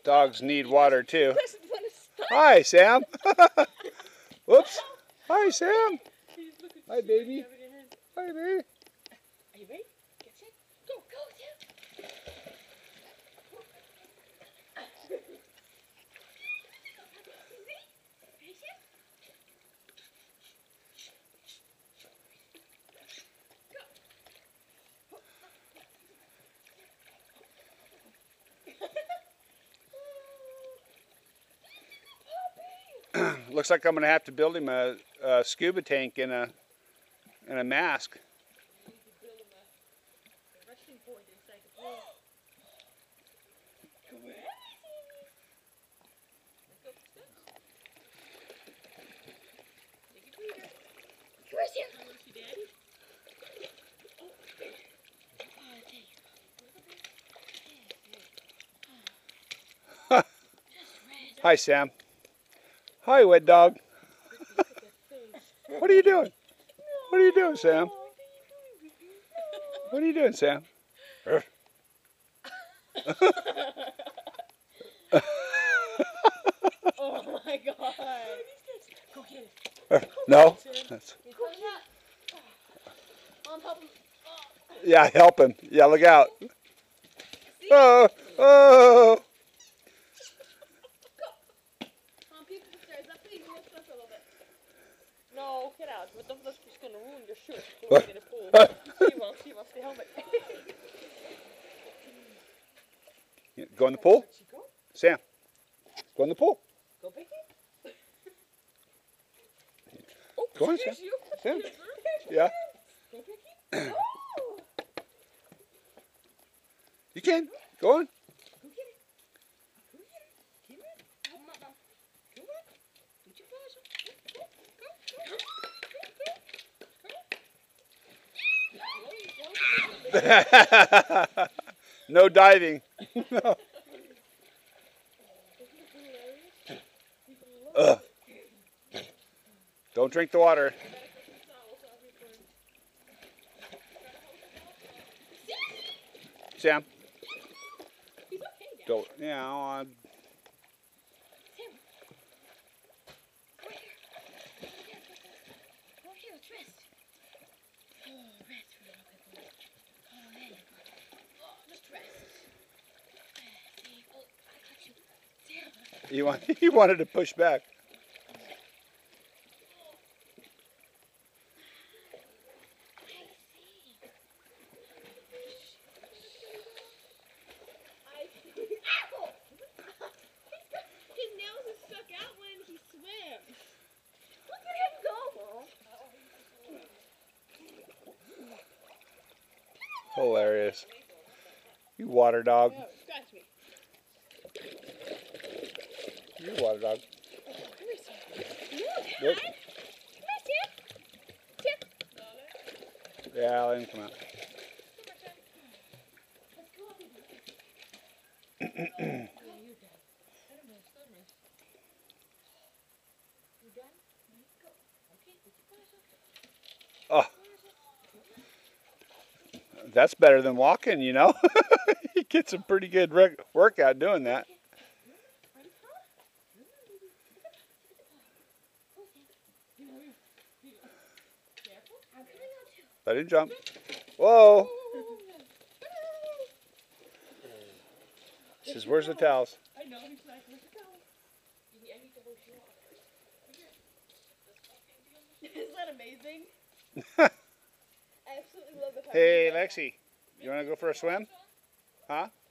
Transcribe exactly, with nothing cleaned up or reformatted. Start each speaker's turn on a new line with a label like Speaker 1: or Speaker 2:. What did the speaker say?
Speaker 1: Dogs need water too. Hi, Sam. Whoops. Hi, Sam. Hi, baby. Hi, baby.
Speaker 2: Are you ready? Get set. Go, go, Sam. Ready, Sam?
Speaker 1: Looks like I'm gonna have to build him a, a scuba tank and a and a mask. Hi, Sam. Hi, wet dog. What are you doing? What are you doing, Sam? What are you doing, Sam?
Speaker 2: Oh my God. Go get it.
Speaker 1: No. That's...
Speaker 2: Mom, help him.
Speaker 1: Yeah, help him. Yeah, look out. Oh, oh.
Speaker 2: No, get out. But that's just going to ruin your shirt. Go in the pool. She wants, she wants the helmet.
Speaker 1: Go in the pool? Sam, go in the pool.
Speaker 2: Go, Becky.
Speaker 1: Go on, Sam. Sam. Yeah.
Speaker 2: Go, Becky. Oh.
Speaker 1: You can. Go on.
Speaker 2: Go get it. Go get it. Get it. Come on, Mom. Come on. Put your paws on. Go, go, go. Go.
Speaker 1: No diving. No. Ugh. Don't drink the water. Sam. Don't. Yeah. I You want, he wanted to push back.
Speaker 2: His nails are stuck out when he swims. Look at him go.
Speaker 1: Hilarious. You water dog.
Speaker 2: Oh, scratch me.
Speaker 1: You water dog.
Speaker 2: Come here, Sam.
Speaker 1: Nope.
Speaker 2: Come here, Sam. Sam.
Speaker 1: Yeah, let him come out. Oh, that's better than walking, you know. He gets a pretty good rec workout doing that. Let him jump. Whoa. He says, where's the towels?
Speaker 2: I know, he's like, where's the towels? I need to wash your off. Isn't that amazing? I absolutely love the fact
Speaker 1: Hey, Lexi, you want to go for a swim? Huh?